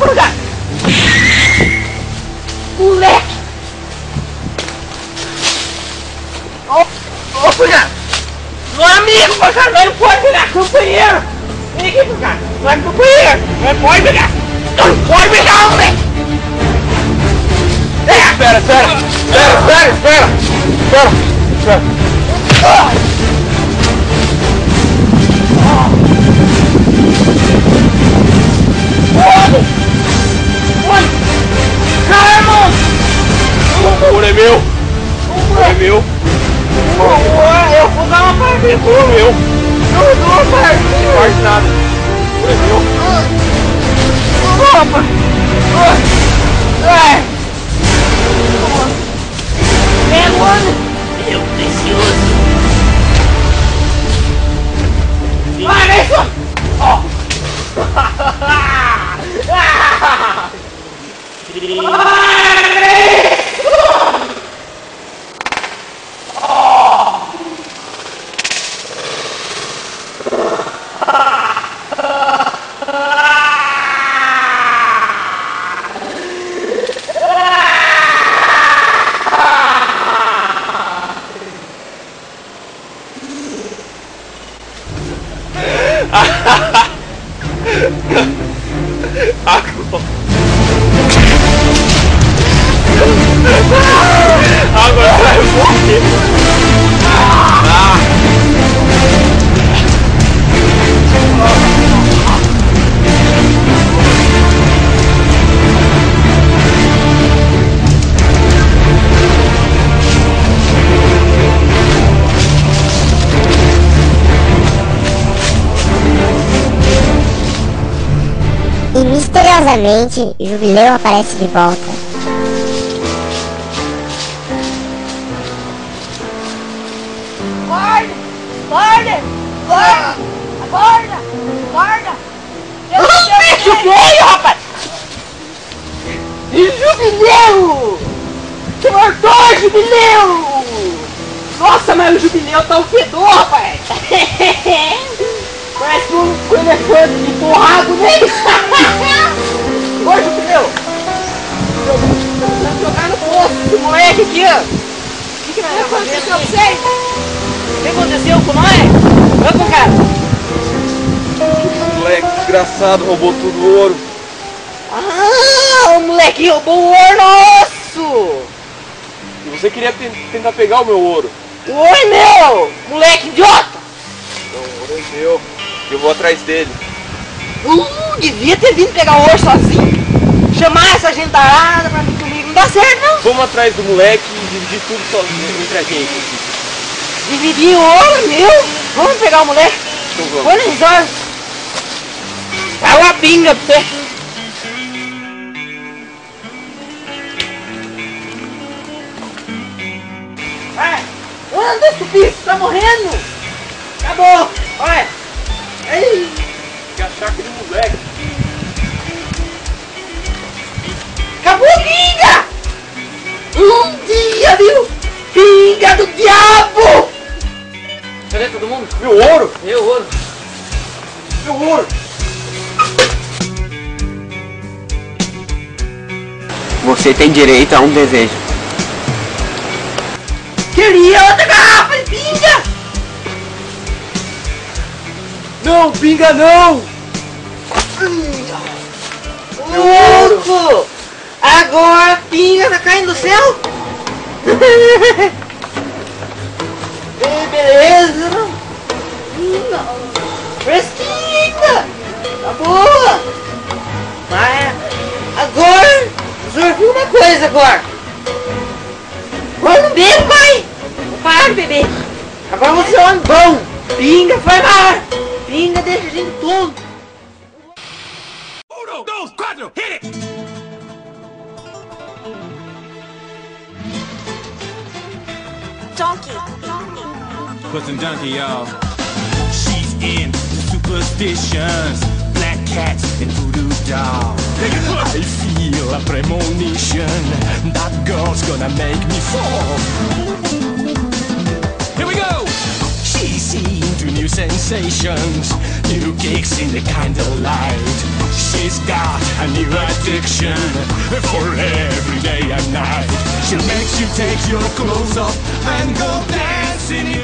cara! Moleque! Ô, cunhado! Meu amigo, cara, não pode pegar companheiro! Vem aqui, cara! Não é companheiro! Não pode pegar! Não pode pegar, moleque! Espera! Caramba! O ouro é meu! É meu! Eu vou dar uma parte do ouro, meu! Eu dou uma parte! Não faz nada! O ouro é meu! Opa! Ai! É, mano! Meu precioso! Para isso! Agora vai morrer! E misteriosamente, Jubileu aparece de volta. Acorda! O bicho veio, rapaz! Jubileu! Você mortou, Jubileu! Nossa, mas o Jubileu tá um fedor, rapaz! Parece um elefante de porrado nele! Ô, Jubileu! Vamos jogar no poço esse moleque aqui, ó! O que vai acontecer com vocês? O que aconteceu com nós? Vamos, cara! O moleque desgraçado roubou tudo o ouro. Ah, o moleque roubou o ouro nosso! E você queria tentar pegar o meu ouro. O ouro é meu! Moleque idiota! Não, o ouro é meu. Eu vou atrás dele. Devia ter vindo pegar o ouro sozinho. Chamar essa gentarada pra vir comigo. Não dá certo, não. Vamos atrás do moleque e dividir tudo sozinho entre a gente. Dividir o ouro, meu. Vamos pegar o moleque. Então vamos. Põe no resort. Vai uma pinga pra você. Vai. Anda, estupid. Tá morrendo. Acabou. Vai. Aí. Que achar aquele moleque. Acabou, pinga. Dia, viu? Pinga do diabo. Cadê todo mundo? Meu ouro! Meu ouro. Meu ouro! Você tem direito a um desejo. Queria outra garrafa de pinga! Não, pinga não! Louco! Agora a pinga tá caindo do céu? Beleza! Fresquinha! Tá boa! Mas agora, resolvi uma coisa agora! Agora não bebo mais! Vou parar de beber! Agora você é um bom! Pinga foi maior! Pinga deixa a gente tonto! 1, 2, 4, hit it! Donkey. Put some donkey, y'all. She's into superstitions, black cats and voodoo dolls. I feel a premonition that girl's gonna make me fall. Here we go! She's into new sensations, new kicks in the candlelight. She's got a new addiction for every day and night. She'll make you take your clothes off and go dancing